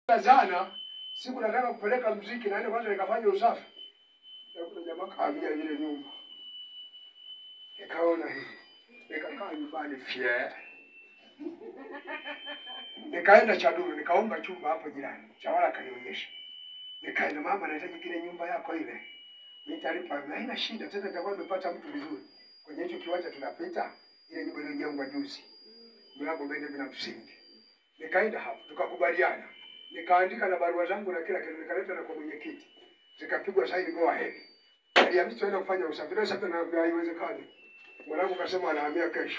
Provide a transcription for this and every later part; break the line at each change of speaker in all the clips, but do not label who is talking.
Jana siku nataka kupeleka muziki naenda kwanza nikafanya usafi. Kuna jamaa kaamia ile nyumba. Nikaona hivi. Nikakaa nyumbani fie. Nikaenda Chaduru nikaomba chumba hapo jirani. Chawala kanionyesha. Nikaenda, mama nahitaji kile nyumba yako ile. Nitalipa, haina shida, tena nitakuwa nimepata mtu vizuri. Kwenye hicho kiwanja tunapita ile nyumba iliyojengwa juzi. Mlango mbele bila msingi. Nikaenda hapo tukakubaliana. Nikaandika na barua zangu na kila kitu, nikaleta na kwa mwenyekiti. Zikapigwa saini go ahead. Aliambiwa tuende kufanya usafiri, sasa na haiwezekani. Mwanangu kasema anahamia kesho.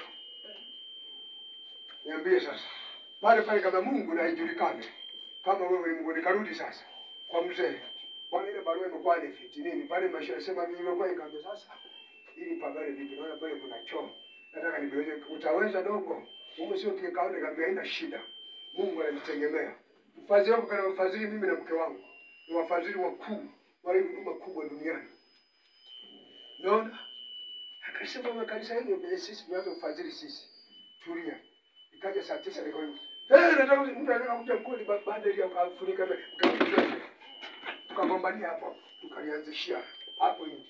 Niambie sasa. Pale kama Mungu na haijulikane. Kama wewe ni Mungu, nikarudi sasa kwa mzee. Bwana ile barua imekuwa ni fiti nini? Pale maisha yasema mimi nimekuwa nikamwambia sasa ili pagare vipi? Naona pale kuna choo. Nataka niweze utaweza dogo. Mungu sio kikao nikamwambia haina shida. Mungu ananitegemea. Mfadhili wangu kana mfadhili mimi na mke wangu. Ni wafadhili wakuu wa huduma kubwa duniani. Naona akasema makanisa hili sisi tunaanza kufadhili sisi. Tulia. Ikaja saa 9 nikaona nataka mtu anataka kuja mkodi baada ya kufunika tukagombania hapo. Tukalianzishia hapo nje.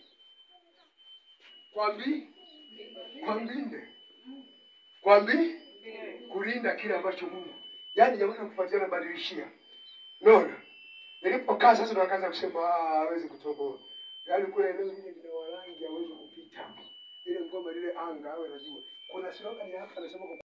Kwambi kulinda kile ambacho Mungu. Yaani jamani kufuatia na badilishia. Naona. Nilipokaa sasa ndo akaanza kusema hawezi kutoboa. Yaani kule eneo lile lina warangi hawezi kupita. Ile ngoma lile anga awe anajua. Kuna slogan hapa anasema